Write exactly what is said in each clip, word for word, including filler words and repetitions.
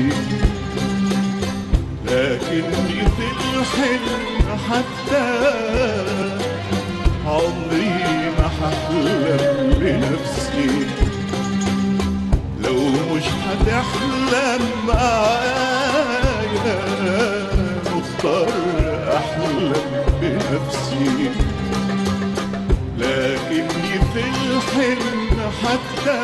لكني في الحلم حتى عمري ما هحلم بنفسي. لو مش هتحلم معايا مختار احلم بنفسي. لكني في الحلم حتى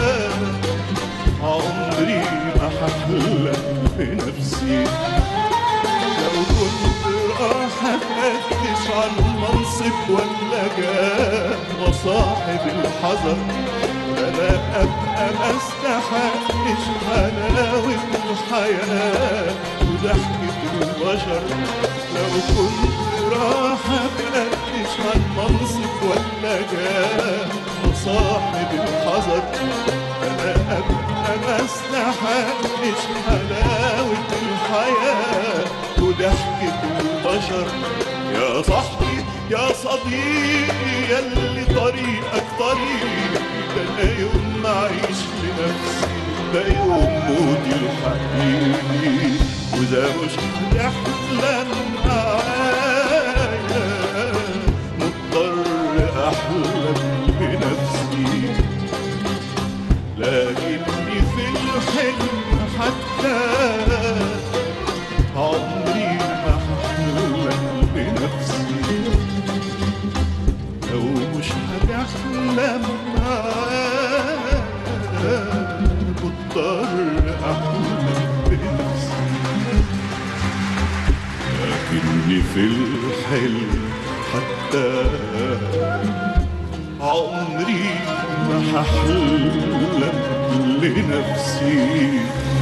عمري ما هحلم بنفسي. لو كنت راح افتش عن منصب ولا جاه وصاحب الحذر، انا ابقى ما استحقش حلاوة الحياة وضحكة البشر. لو كنت راح افتش عن منصب ولا جاه وصاحب الحذر، انا ابقى ما استحقش حلاوة الحياة وضحكة البشر. يا صاحبي يا صديقي ياللي طريقك طريقي، ده انا يوم ما اعيش لنفسي ده يوم موتي الحقيقي. وده مش هتحلم معايا مضطر احلم بنفسي. لكني في الحلم حتى عمري ما هحلم بنفسي. لو مش هتحلم معايا مضطر احلم بنفسي. لكني في الحلم حتى عمري ما هحلم لنفسي.